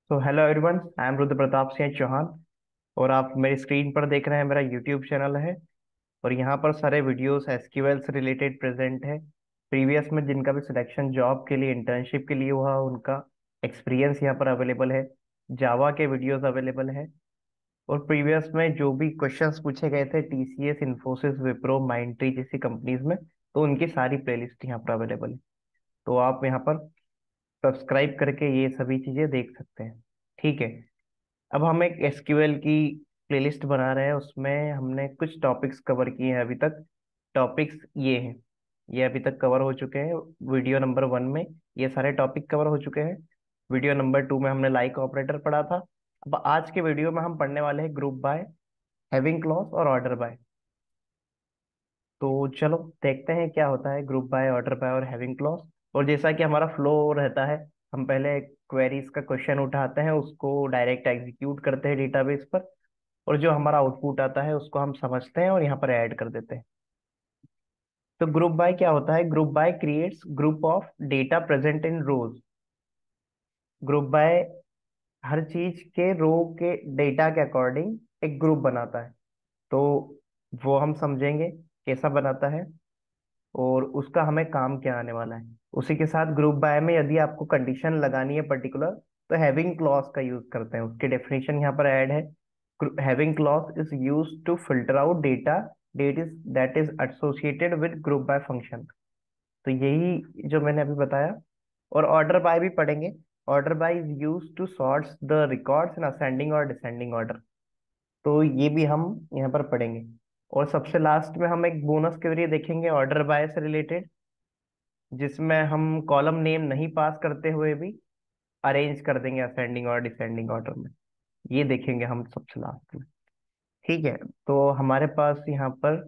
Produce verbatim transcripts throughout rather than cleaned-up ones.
तो hello everyone, I am Rudra Pratap Singh Chauhan. और आप मेरी स्क्रीन पर देख रहे हैं मेरा यूट्यूब चैनल है। और यहाँ पर सारे वीडियोस एसक्यूएल से रिलेटेड प्रेजेंट है। प्रीवियस में जिनका भी सिलेक्शन जॉब के लिए इंटर्नशिप के लिए हुआ उनका एक्सपीरियंस यहाँ पर अवेलेबल है। जावा के वीडियोस अवेलेबल है। और प्रीवियस में जो भी क्वेश्चंस पूछे गए थे टीसीएस, इन्फोसिस, विप्रो, माइंडट्री जैसी कंपनीज में, तो उनकी सारी प्लेलिस्ट यहाँ पर अवेलेबल है। तो आप यहाँ पर सब्सक्राइब करके ये सभी चीजें देख सकते हैं। ठीक है। अब हम एक एसक्यूएल की प्लेलिस्ट बना रहे हैं, उसमें हमने कुछ टॉपिक्स कवर किए हैं अभी तक। टॉपिक्स ये हैं, ये अभी तक कवर हो चुके हैं। वीडियो नंबर वन में ये सारे टॉपिक कवर हो चुके हैं। वीडियो नंबर टू में हमने लाइक ऑपरेटर पढ़ा था। अब आज के वीडियो में हम पढ़ने वाले हैं ग्रुप बाय, हैविंग क्लॉज और ऑर्डर बाय। तो चलो देखते हैं क्या होता है ग्रुप बाय, ऑर्डर बाय और हैविंग क्लॉज। और जैसा कि हमारा फ्लो रहता है, हम पहले क्वेरीज का क्वेश्चन उठाते हैं, उसको डायरेक्ट एग्जीक्यूट करते हैं डेटाबेस पर। और जो हमारा आउटपुट आता है उसको हम समझते हैं और यहाँ पर ऐड कर देते हैं। तो ग्रुप बाय क्या होता है? Group by creates group of data present in rows. Group by हर चीज के रो के डेटा के अकॉर्डिंग एक ग्रुप बनाता है। तो वो हम समझेंगे कैसा बनाता है और उसका हमें काम क्या आने वाला है। उसी के साथ ग्रुप बाय में यदि आपको कंडीशन लगानी है पर्टिकुलर, तो हैविंग क्लॉज का यूज करते हैं। उसकी डेफिनेशन यहाँ पर ऐड है। Having clause is used to filter out data that is that is associated with group by function. तो यही जो मैंने अभी बताया। और ऑर्डर बाय भी पढ़ेंगे। Order by is used to sort the records in ascending और डिसेंडिंग ऑर्डर। तो ये भी हम यहाँ पर पढ़ेंगे। और सबसे लास्ट में हम एक बोनस के जरिए देखेंगे ऑर्डर बाय से रिलेटेड, जिसमें हम कॉलम नेम नहीं पास करते हुए भी अरेंज कर देंगे असेंडिंग और डिसेंडिंग ऑर्डर में। ये देखेंगे हम सबसे लास्ट में। ठीक है। तो हमारे पास यहाँ पर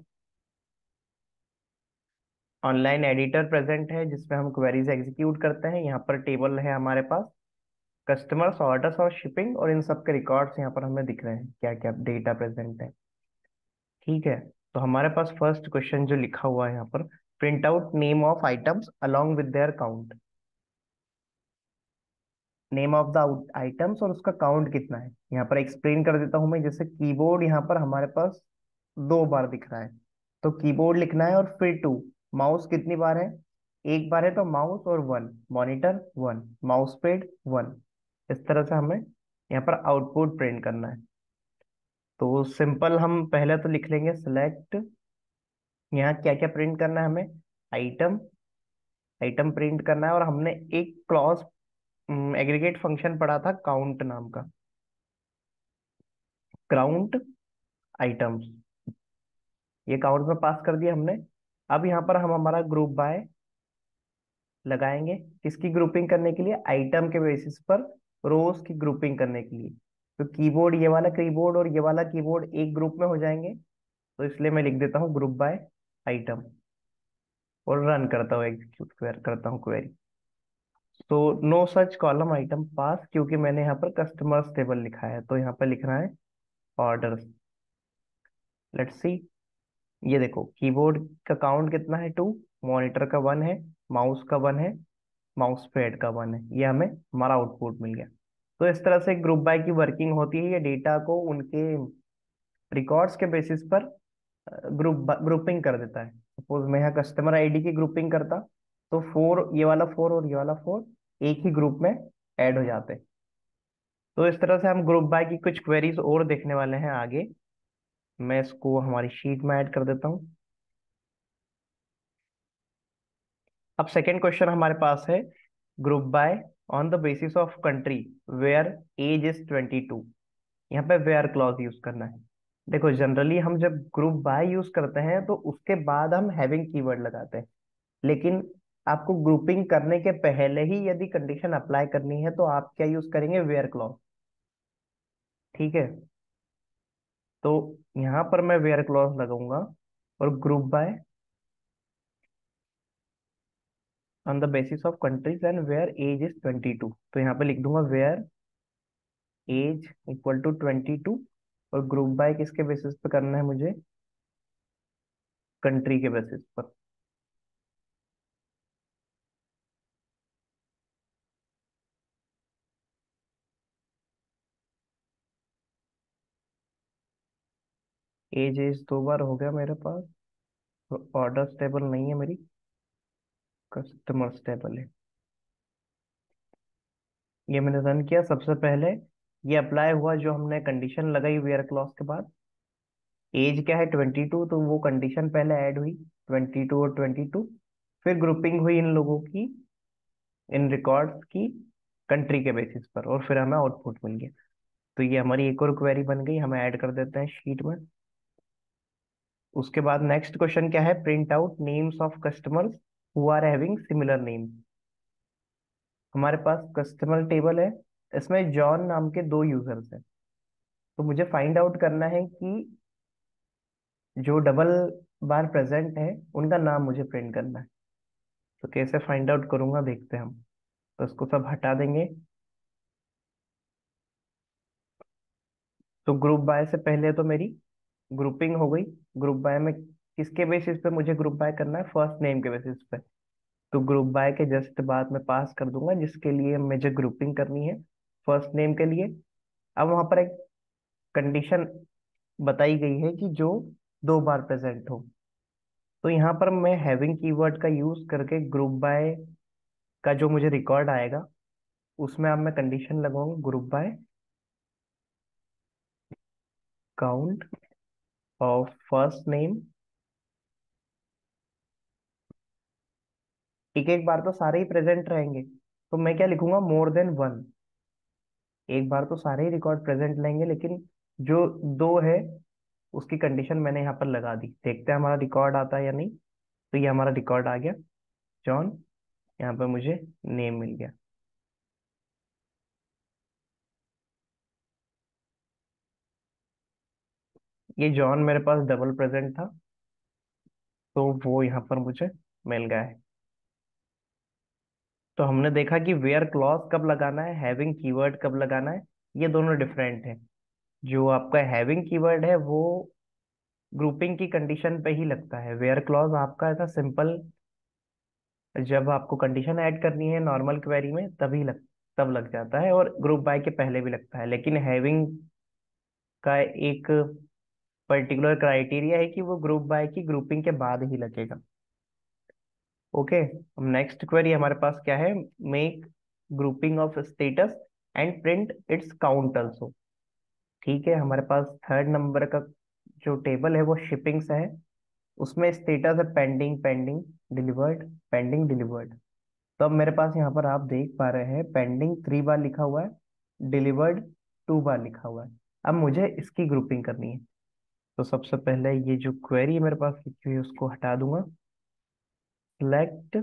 ऑनलाइन एडिटर प्रेजेंट है जिसमें हम क्वेरीज एग्जीक्यूट करते हैं। यहाँ पर टेबल है हमारे पास, कस्टमर्स, ऑर्डर्स और शिपिंग, और इन सब के रिकॉर्ड्स यहाँ पर हमें दिख रहे हैं, क्या क्या डेटा प्रेजेंट है। ठीक है। तो हमारे पास फर्स्ट क्वेश्चन जो लिखा हुआ है यहाँ पर, print out name of items along with their count. Name of the items और उसका काउंट कितना है, यहाँ पर एक्सप्लेन कर देता हूं मैं। जैसे कीबोर्ड यहाँ पर हमारे पास दो बार दिख रहा है, तो कीबोर्ड लिखना है। और फिर टू, माउस कितनी बार है? एक बार है, तो माउस और one, monitor one, mouse pad one. इस तरह से हमें यहाँ पर आउटपुट प्रिंट करना है। तो सिंपल हम पहले तो लिख लेंगे सिलेक्ट। यहाँ क्या क्या प्रिंट करना है हमें? आइटम, आइटम प्रिंट करना है। और हमने एक क्लॉज एग्रीगेट फंक्शन पढ़ा था काउंट नाम का, काउंट आइटम्स। ये काउंट में पास कर दिया हमने। अब यहाँ पर हम हमारा ग्रुप बाय लगाएंगे, किसकी ग्रुपिंग करने के लिए? आइटम के बेसिस पर रोज की ग्रुपिंग करने के लिए। तो कीबोर्ड, ये वाला कीबोर्ड और ये वाला कीबोर्ड एक ग्रुप में हो जाएंगे। तो इसलिए मैं लिख देता हूँ ग्रुप बाय आइटम और रन करता हूँ, एग्जीक्यूट करता हूँ क्वेरी। तो नो सच कॉलम आइटम पास, क्योंकि मैंने यहाँ पर कस्टमर्स टेबल लिखा है, तो यहाँ पर लिखना है ऑर्डर्स। Let's see. ये देखो कीबोर्ड का काउंट कितना है? टू, मॉनिटर का वन है, माउस का वन है, माउस पैड का वन है। ये हमें हमारा आउटपुट मिल गया। तो इस तरह से ग्रुप बाय की वर्किंग होती है। ये डेटा को उनके रिकॉर्ड्स के बेसिस पर ग्रुप ग्रुपिंग कर देता है। सपोज मैं यहाँ कस्टमर आईडी की ग्रुपिंग करता, तो फोर, ये वाला फोर और ये वाला फोर एक ही ग्रुप में ऐड हो जाते। तो इस तरह से हम ग्रुप बाय की कुछ क्वेरीज और देखने वाले हैं आगे। मैं इसको हमारी शीट में ऐड कर देता हूँ। अब सेकेंड क्वेश्चन हमारे पास है, group by on the basis of country where age is twenty two. यहाँ पे वेयर क्लॉज यूज करना है। देखो जनरली हम जब ग्रुप बाय यूज करते हैं तो उसके बाद हम हैविंग कीवर्ड लगाते हैं। लेकिन आपको ग्रुपिंग करने के पहले ही यदि कंडीशन अप्लाई करनी है तो आप क्या यूज करेंगे? Where clause. ठीक है। तो यहाँ पर मैं वेयर क्लॉज लगाऊंगा। और group by on the basis of countries and where age is twenty two, तो यहाँ पे लिख दूंगा where age equal to twenty two. और ग्रुप बाय किसके बेसिस पे करना है मुझे? कंट्री के बेसिस पर। एज एज दो बार हो गया मेरे पास। ऑर्डर स्टेबल नहीं है मेरी, कस्टमर स्टेबल है। ये मैंने रन किया। सबसे पहले ये अप्लाई हुआ जो हमने कंडीशन लगाई वेयर क्लॉज के बाद। एज क्या है, ट्वेंटी टू, तो वो कंडीशन पहले ऐड हुई, ट्वेंटी टू और ट्वेंटी टू। फिर ग्रुपिंग हुई इन लोगों की, इन रिकॉर्ड्स की, कंट्री के बेसिस पर, और फिर हमें आउटपुट मिल गया। तो ये हमारी एक और क्वेरी बन गई, हमें ऐड कर देते हैं शीट में। उसके बाद नेक्स्ट क्वेश्चन क्या है, print out names of customers who are having similar names. हमारे पास कस्टमर टेबल है, इसमें जॉन नाम के दो यूजर्स हैं। तो मुझे फाइंड आउट करना है कि जो डबल बार प्रेजेंट है उनका नाम मुझे प्रिंट करना है। तो कैसे फाइंड आउट करूंगा देखते हैं हम। तो इसको सब हटा देंगे। तो ग्रुप बाय से पहले तो मेरी ग्रुपिंग हो गई। ग्रुप बाय में किसके बेसिस पे मुझे ग्रुप बाय करना है, फर्स्ट नेम के बेसिस पे। तो ग्रुप बाय के जस्ट बाद में पास कर दूंगा जिसके लिए मुझे ग्रुपिंग करनी है, फर्स्ट नेम के लिए। अब वहां पर एक कंडीशन बताई गई है कि जो दो बार प्रेजेंट हो। तो यहाँ पर मैं हैविंग कीवर्ड का यूज करके ग्रुप बाय का जो मुझे रिकॉर्ड आएगा उसमें अब मैं कंडीशन लगाऊंगा, group by count of first name. एक एक बार तो सारे ही प्रेजेंट रहेंगे, तो मैं क्या लिखूंगा, मोर देन वन। एक बार तो सारे ही रिकॉर्ड प्रेजेंट लेंगे, लेकिन जो दो है उसकी कंडीशन मैंने यहाँ पर लगा दी। देखते हैं हमारा रिकॉर्ड आता है या नहीं। तो ये हमारा रिकॉर्ड आ गया, जॉन। यहाँ पे मुझे नेम मिल गया। ये जॉन मेरे पास डबल प्रेजेंट था, तो वो यहाँ पर मुझे मिल गया है। तो हमने देखा कि वेयर क्लॉज कब लगाना है, हैविंग कीवर्ड कब लगाना है, ये दोनों डिफरेंट है। जो आपका हैविंग कीवर्ड है वो ग्रुपिंग की कंडीशन पे ही लगता है। वेयर क्लॉज आपका ऐसा सिंपल, जब आपको कंडीशन ऐड करनी है नॉर्मल क्वेरी में तभी लग तब लग जाता है, और ग्रुप बाय के पहले भी लगता है। लेकिन हैविंग का एक पर्टिकुलर क्राइटेरिया है कि वो ग्रुप बाय की ग्रुपिंग के बाद ही लगेगा। ओके, अब नेक्स्ट क्वेरी हमारे पास क्या है, make grouping of status and print its count also. ठीक है, हमारे पास थर्ड नंबर का जो टेबल है वो शिपिंग्स है। उसमें स्टेटस है pending, pending delivered, pending delivered. तो अब मेरे पास यहाँ पर आप देख पा रहे हैं पेंडिंग थ्री बार लिखा हुआ है, डिलीवर्ड टू बार लिखा हुआ है। अब मुझे इसकी ग्रुपिंग करनी है। तो सबसे पहले ये जो क्वेरी मेरे पास लिखी हुई है उसको हटा दूंगा। सिलेक्ट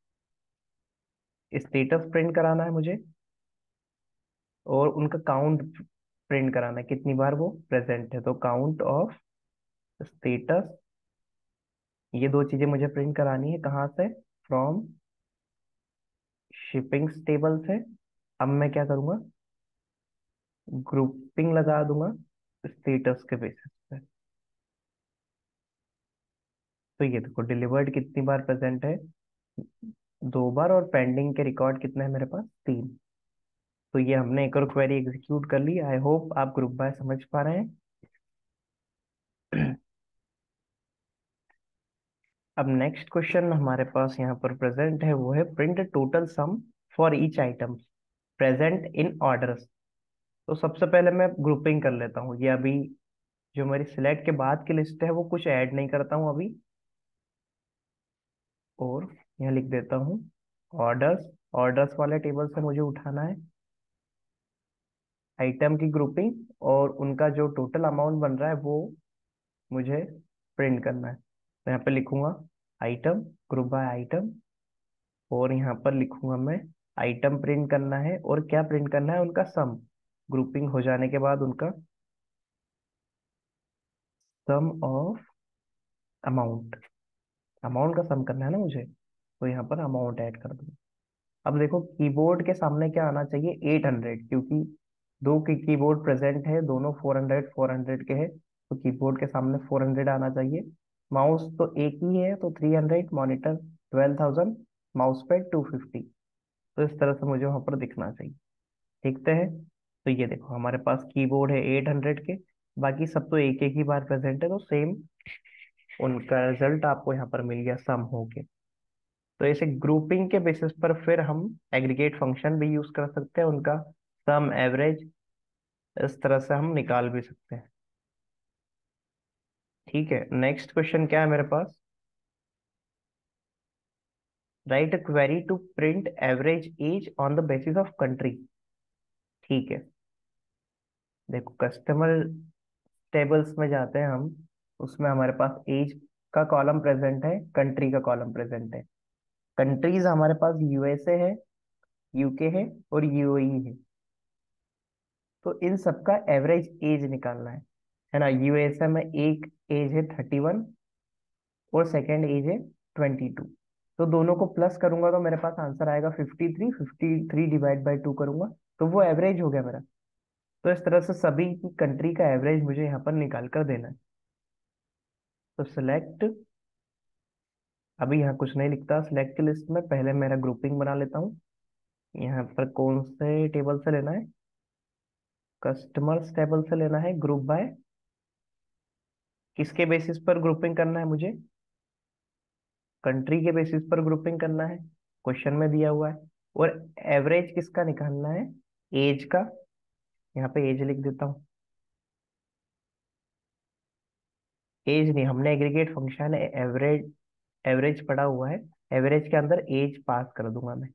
स्टेटस प्रिंट कराना है मुझे, और उनका काउंट प्रिंट कराना है, कितनी बार वो प्रेजेंट है। तो काउंट ऑफ स्टेटस, ये दो चीजें मुझे प्रिंट करानी है। कहाँ से, फ्रॉम शिपिंग टेबल से। अब मैं क्या करूंगा, ग्रुपिंग लगा दूंगा स्टेटस के बेसिस पे। तो ये देखो डिलीवर्ड कितनी बार प्रेजेंट है, दो बार, और पेंडिंग के रिकॉर्ड कितने हैं मेरे पास, तीन। तो ये हमने एक और क्वेरी एग्जीक्यूट कर ली। आई होप आप ग्रुप बाय समझ पा रहे हैं। अब नेक्स्ट क्वेश्चन हमारे पास यहाँ पर प्रेजेंट है, वो है print total sum for each item present in orders. तो सबसे पहले मैं ग्रुपिंग कर लेता हूँ। ये अभी जो मेरी सिलेक्ट के बाद की लिस्ट है वो कुछ ऐड नहीं करता हूँ अभी, और यहाँ लिख देता हूँ ऑर्डर्स। ऑर्डर्स वाले टेबल से मुझे उठाना है आइटम की ग्रुपिंग, और उनका जो टोटल अमाउंट बन रहा है वो मुझे प्रिंट करना है। तो यहाँ पे लिखूंगा आइटम, ग्रुप बाय आइटम, और यहाँ पर लिखूंगा मैं आइटम प्रिंट करना है, और क्या प्रिंट करना है, उनका सम। ग्रुपिंग हो जाने के बाद उनका सम ऑफ अमाउंट, अमाउंट का सम करना है ना मुझे, तो यहाँ पर अमाउंट ऐड कर दूंगा। अब देखो कीबोर्ड के सामने क्या आना चाहिए, एट हंड्रेड, क्योंकि दो की कीबोर्ड प्रेजेंट है, दोनों फोर हंड्रेड फोर हंड्रेड के हैं। तो कीबोर्ड के सामने फोर हंड्रेड आना चाहिए। माउस तो एक ही है तो three hundred, monitor twelve thousand, mouse pad two fifty. तो इस तरह से मुझे वहां पर दिखना चाहिए। देखते हैं। तो ये देखो हमारे पास कीबोर्ड है एट हंड्रेड के, बाकी सब तो एक एक ही बार प्रेजेंट है, तो सेम उनका रिजल्ट आपको यहाँ पर मिल गया सम हो के। तो ऐसे ग्रुपिंग के बेसिस पर फिर हम एग्रीगेट फंक्शन भी यूज कर सकते हैं, उनका सम एवरेज इस तरह से हम निकाल भी सकते हैं। ठीक है, नेक्स्ट क्वेश्चन क्या है मेरे पास। Write a query to print average age on the basis of country. ठीक है, देखो कस्टमर टेबल्स में जाते हैं हम, उसमें हमारे पास एज का कॉलम प्रेजेंट है, कंट्री का कॉलम प्रेजेंट है। कंट्रीज हमारे पास यूएसए है, यूके है और यूएई है। तो इन सबका एवरेज एज निकालना है है ना। यूएसए में एक एज है थर्टी वन, और सेकेंड एज है ट्वेंटी टू। तो दोनों को प्लस करूंगा तो मेरे पास आंसर आएगा fifty three. Fifty three divide by two करूंगा तो वो एवरेज हो गया मेरा। तो इस तरह से सभी की कंट्री का एवरेज मुझे यहाँ पर निकाल कर देना है। तो सिलेक्ट, अभी यहाँ कुछ नहीं लिखता, सिलेक्ट लिस्ट में पहले मेरा ग्रुपिंग बना लेता हूँ। यहाँ पर कौन से टेबल से लेना है, कस्टमर्स टेबल से लेना है। ग्रुप बाय, किसके बेसिस पर ग्रुपिंग करना है मुझे, कंट्री के बेसिस पर ग्रुपिंग करना है, क्वेश्चन में दिया हुआ है। और एवरेज किसका निकालना है, एज का। यहाँ पे एज लिख देता हूँ। एज नहीं, हमने एग्रीगेट फंक्शन है एवरेज, एवरेज पड़ा हुआ है, एवरेज के अंदर एज पास कर दूंगा मैं।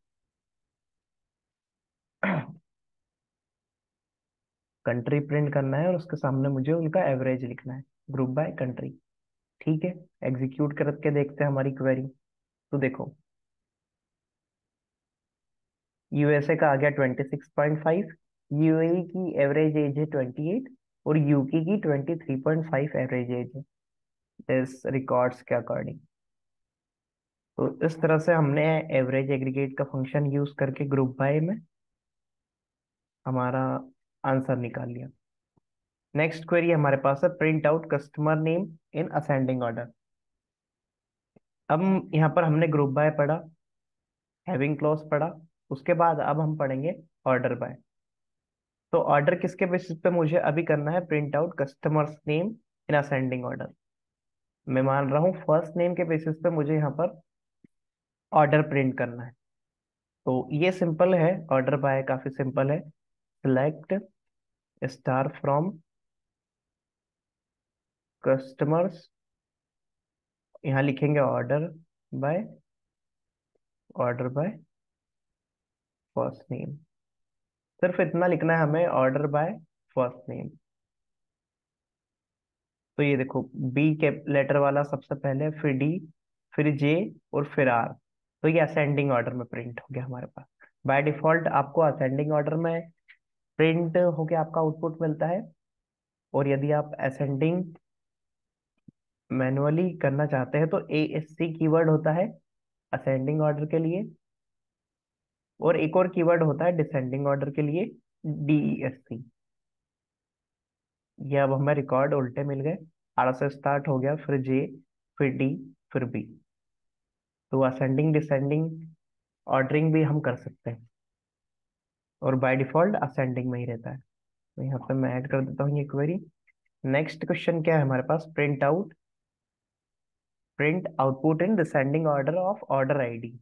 कंट्री प्रिंट करना है और उसके सामने मुझे उनका एवरेज लिखना है, ग्रुप बाय कंट्री। ठीक है, एग्जीक्यूट करके देखते हैं हमारी क्वेरी। तो देखो, यूएसए का आ गया twenty six point five, UAE की एवरेज एज है ट्वेंटी एट, और यूके की twenty three point five average age है इस रिकॉर्ड्स के अकॉर्डिंग। तो इस तरह से हमने एवरेज एग्रीगेट का फंक्शन यूज करके ग्रुप बाय में हमारा आंसर निकाल लिया। नेक्स्ट क्वेरी हमारे पास है print out customer name in ascending order. अब यहाँ पर हमने ग्रुप बाय पढ़ा, हैविंग क्लॉज पढ़ा, उसके बाद अब हम पढ़ेंगे ऑर्डर बाय। तो ऑर्डर किसके बेसिस पे मुझे अभी करना है, print out customers name in ascending order. मैं मान रहा हूँ फर्स्ट नेम के बेसिस पे मुझे यहाँ पर ऑर्डर प्रिंट करना है। तो ये सिंपल है, ऑर्डर बाय काफी सिंपल है। सिलेक्ट स्टार फ्रॉम कस्टमर्स, यहाँ लिखेंगे order by, order by first name. सिर्फ इतना लिखना है हमें, ऑर्डर बाय फर्स्ट नेम। तो ये देखो, बी के लेटर वाला सबसे पहले, फिर डी, फिर जे, और फिर आर। तो ये असेंडिंग ऑर्डर में प्रिंट हो गया हमारे पास। बाय डिफॉल्ट आपको असेंडिंग ऑर्डर में प्रिंट होके आपका आउटपुट मिलता है। और यदि आप असेंडिंग मैनुअली करना चाहते हैं तो ए एस सी कीवर्ड होता है असेंडिंग ऑर्डर के लिए, और एक और कीवर्ड होता है डिसेंडिंग ऑर्डर के लिए, डी ई एस सी। ये अब हमें रिकॉर्ड उल्टे मिल गए, आर से स्टार्ट हो गया, फिर जे, फिर डी, फिर बी। तो असेंडिंग डिसेंडिंग ऑर्डरिंग भी हम कर सकते हैं, और बाय डिफॉल्ट असेंडिंग में ही रहता है। तो यहाँ पे मैं ऐड कर देता हूँ ये क्वेरी। नेक्स्ट क्वेश्चन क्या है हमारे पास, print out, print output in descending order of order ID.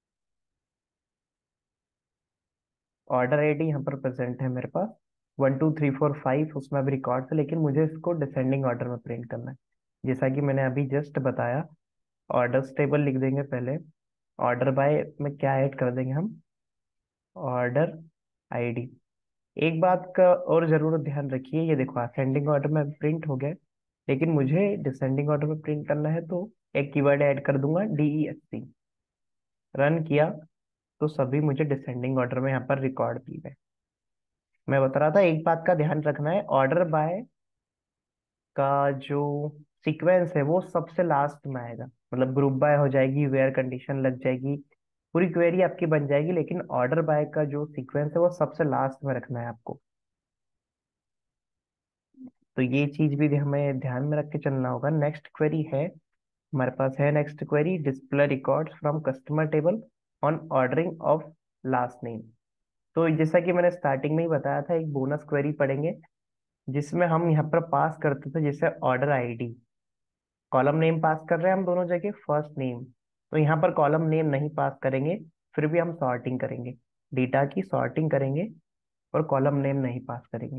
Order ID यहाँ पर प्रेजेंट है मेरे पास, one two three four five, उसमें अभी रिकॉर्ड है, लेकिन मुझे इसको डिसेंडिंग ऑर्डर में प्रिंट करना है। जैसा कि मैंने अभी जस्ट बताया, ऑर्डर्स टेबल लिख देंगे पहले, ऑर्डर बाय में क्या ऐड कर देंगे हम, ऑर्डर आईडी। एक बात का और जरूर ध्यान रखिए, ये देखो असेंडिंग ऑर्डर में प्रिंट हो गया, लेकिन मुझे डिसेंडिंग ऑर्डर में प्रिंट करना है, तो एक कीवर्ड ऐड कर दूंगा, D E S C. Run किया तो सभी मुझे डिसेंडिंग ऑर्डर में यहाँ पर रिकॉर्ड दिए गए। मैं बता रहा था, एक बात का ध्यान रखना है, ऑर्डर बाय का जो सीक्वेंस है वो सबसे लास्ट में आएगा। मतलब ग्रुप बाय हो जाएगी, वेयर कंडीशन लग जाएगी, पूरी क्वेरी आपकी बन जाएगी, लेकिन ऑर्डर बाय का जो सीक्वेंस है वो सबसे लास्ट में रखना है आपको। तो ये चीज भी हमें ध्यान में रख के चलना होगा। नेक्स्ट क्वेरी है हमारे पास, है next query, display records from customer table on ordering of last name. तो जैसा कि मैंने स्टार्टिंग में ही बताया था, एक बोनस क्वेरी पढ़ेंगे जिसमें हम यहाँ पर पास करते थे जैसे order ID, column name pass कर रहे हैं हम दोनों जगह फर्स्ट नेम, तो यहाँ पर कॉलम नेम नहीं पास करेंगे, फिर भी हम सॉर्टिंग करेंगे, डेटा की सॉर्टिंग करेंगे और कॉलम नेम नहीं पास करेंगे।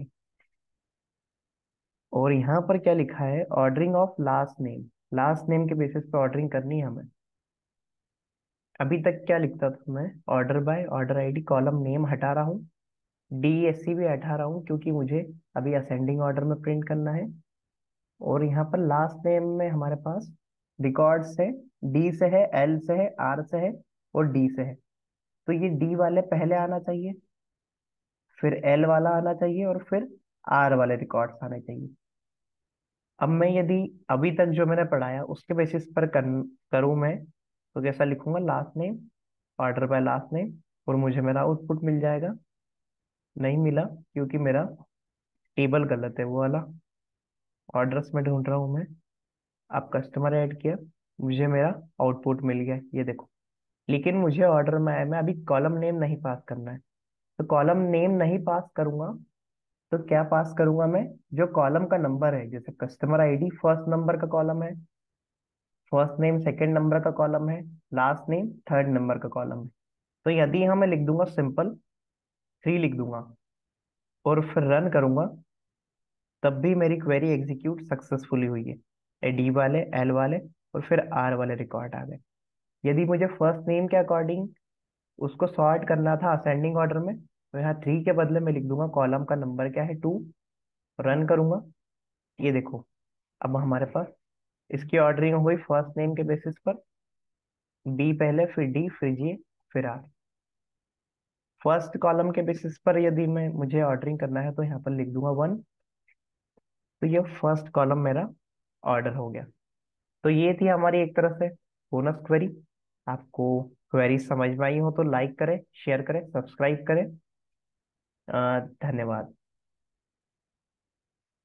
और यहाँ पर क्या लिखा है, ordering of last name, last name के बेसिस पे ऑर्डरिंग करनी है हमें। अभी तक क्या लिखता था मैं, order by, order ID, column name हटा रहा हूँ, डीएससी भी हटा रहा हूँ क्योंकि मुझे अभी असेंडिंग ऑर्डर में प्रिंट करना है। और यहाँ पर लास्ट नेम में हमारे पास रिकॉर्ड से डी से है, एल से है, आर से है और डी से है, तो ये डी वाले पहले आना चाहिए, फिर एल वाला आना चाहिए और फिर आर वाले रिकॉर्ड्स आने चाहिए। अब मैं यदि अभी तक जो मैंने पढ़ाया उसके बेसिस पर कर, करूँ मैं, तो कैसा लिखूंगा, last name, order by last name, और मुझे मेरा आउटपुट मिल जाएगा। नहीं मिला क्योंकि मेरा टेबल गलत है, वो वाला ऑर्डर्स में ढूंढ रहा हूँ मैं। आप कस्टमर ऐड किया, मुझे मेरा आउटपुट मिल गया, ये देखो। लेकिन मुझे ऑर्डर में में अभी कॉलम नेम नहीं पास करना है, तो कॉलम नेम नहीं पास करूंगा तो क्या पास करूंगा मैं, जो कॉलम का नंबर है, जैसे कस्टमर आईडी फर्स्ट नंबर का कॉलम है, फर्स्ट नेम सेकंड नंबर का कॉलम है, लास्ट नेम थर्ड नंबर का कॉलम है। तो यदि यहाँ मैं लिख दूंगा सिंपल थ्री लिख दूंगा और फिर रन करूंगा, तब भी मेरी क्वेरी एग्जीक्यूट सक्सेसफुली हुई है, डी वाले, एल वाले और फिर आर वाले रिकॉर्ड आ गए। यदि मुझे फर्स्ट नेम के अकॉर्डिंग उसको सॉर्ट करना था असेंडिंग ऑर्डर में, तो यहाँ थ्री के बदले में लिख दूंगा कॉलम का नंबर क्या है, टू, रन करूंगा। ये देखो, अब हमारे पास इसकी ऑर्डरिंग हुई फर्स्ट नेम के बेसिस पर, डी पहले, फिर डी, फिर जी, फिर आर। फर्स्ट कॉलम के बेसिस पर यदि मैं मुझे ऑर्डरिंग करना है तो यहाँ पर लिख दूंगा वन, तो ये फर्स्ट कॉलम मेरा ऑर्डर हो गया। तो ये थी हमारी एक तरह से बोनस क्वेरी। आपको क्वेरी समझ में आई हो तो लाइक करें, शेयर करें, सब्सक्राइब करें। अ, धन्यवाद।